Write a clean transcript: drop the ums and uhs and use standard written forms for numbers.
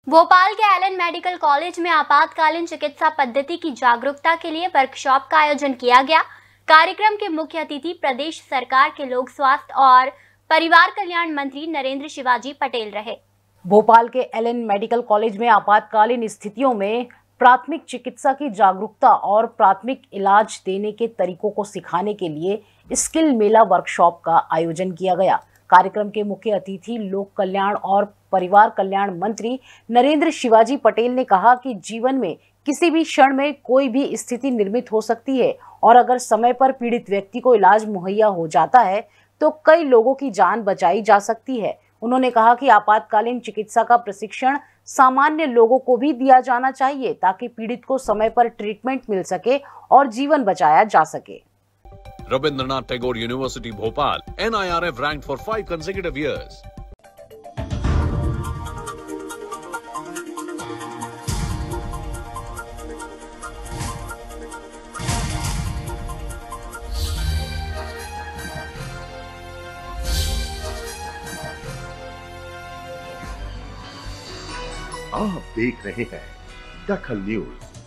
भोपाल के Elon medical college में आपातकालीन चिकित्सा पद्धति की जागरूकता के लिए वर्कशॉप का आयोजन किया गया। कार्यक्रम के मुख्य अतिथि प्रदेश सरकार के लोक स्वास्थ्य और परिवार कल्याण मंत्री नरेंद्र शिवाजी पटेल रहे। भोपाल के एलन मेडिकल कॉलेज में आपातकालीन स्थितियों में प्राथमिक चिकित्सा की जागरूकता और प्राथमिक इलाज देने के तरीकों को सिखाने के लिए स्किल मेला वर्कशॉप का आयोजन किया गया। कार्यक्रम के मुख्य अतिथि लोक कल्याण और परिवार कल्याण मंत्री नरेंद्र शिवाजी पटेल ने कहा कि जीवन में किसी भी क्षण में कोई भी स्थिति निर्मित हो सकती है और अगर समय पर पीड़ित व्यक्ति को इलाज मुहैया हो जाता है तो कई लोगों की जान बचाई जा सकती है। उन्होंने कहा कि आपातकालीन चिकित्सा का प्रशिक्षण सामान्य लोगों को भी दिया जाना चाहिए ताकि पीड़ित को समय पर ट्रीटमेंट मिल सके और जीवन बचाया जा सके। Rabindranath Tagore University, Bhopal, NIRF ranked for 5 consecutive years. आप देख रहे हैं दखल न्यूज।